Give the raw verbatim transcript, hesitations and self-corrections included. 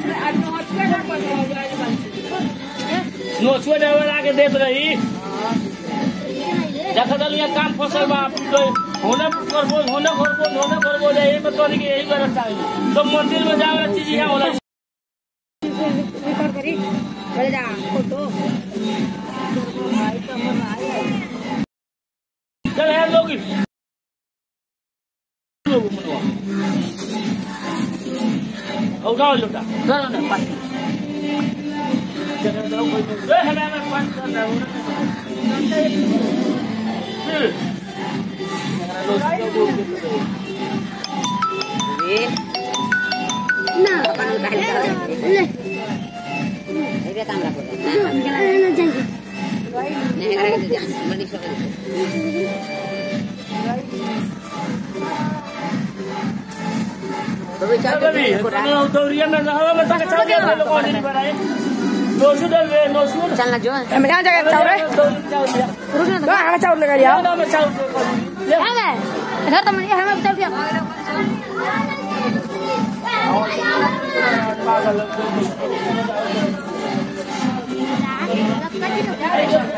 नो छोड़े वाला के देत रही देखा दल यहाँ काम फसल बा तो होने करबो होने करबो होने करबो यही बता दी कि यही करना चाहिए तो मंदिर में जाए वाला चीज यहाँ होला रिकॉर्ड करी चले जा फोटो चल है लोग उठाओ लोटा चलो ना पास चलो जाओ कोई ए हमें में पास कर रहा हूं ये ना अपन पहले ले ये काम रखो ना जाएंगे नहीं करेंगे मंडी से तो विचार कभी तो दौरिया में हवा में तक चल गया लोग और नहीं बनाए नोसू दल वे नोसू चलना जो है मैं जगह चाव रे रुक ना हमें चाव लगा दिया ना मैं चाव ले हमें घर तो मैं हमें चल दिया पागल